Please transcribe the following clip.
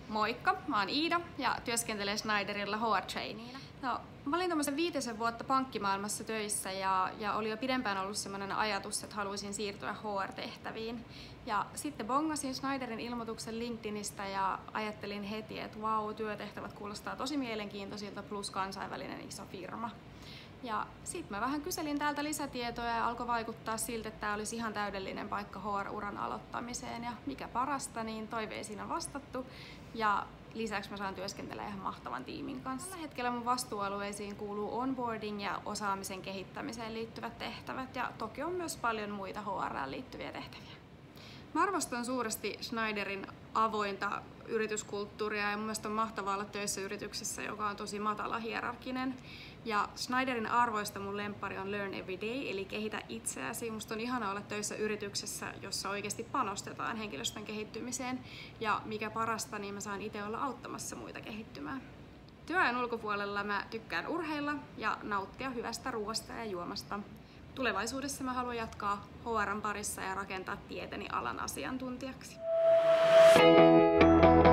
Moikka, mä oon Iida ja työskentelen Schneiderilla HR-traineena. No, mä olin tämmöisen 5 vuotta pankkimaailmassa töissä ja oli jo pidempään ollut semmoinen ajatus, että haluaisin siirtyä HR-tehtäviin. Ja sitten bongasin Schneiderin ilmoituksen LinkedInistä ja ajattelin heti, että vau, työtehtävät kuulostaa tosi mielenkiintoisilta plus kansainvälinen iso firma. Ja sitten mä vähän kyselin täältä lisätietoja ja alkoi vaikuttaa siltä, että tämä olisi ihan täydellinen paikka HR-uran aloittamiseen. Ja mikä parasta, niin toiveisiin on vastattu. Ja lisäksi mä saan työskentellä ihan mahtavan tiimin kanssa. Tällä hetkellä mun vastuualueisiin kuuluu onboarding ja osaamisen kehittämiseen liittyvät tehtävät. Ja toki on myös paljon muita HR:ään liittyviä tehtäviä. Mä arvostan suuresti Schneiderin avointa yrityskulttuuria ja mun mielestä on mahtavaa olla töissä yrityksessä, joka on tosi matala hierarkinen. Ja Schneiderin arvoista mun lemppari on Learn Every Day, eli kehitä itseäsi. Musta on ihana olla töissä yrityksessä, jossa oikeasti panostetaan henkilöstön kehittymiseen. Ja mikä parasta, niin mä saan itse olla auttamassa muita kehittymään. Työajan ulkopuolella mä tykkään urheilla ja nauttia hyvästä ruoasta ja juomasta. Tulevaisuudessa mä haluan jatkaa HR:n parissa ja rakentaa tietäni alan asiantuntijaksi.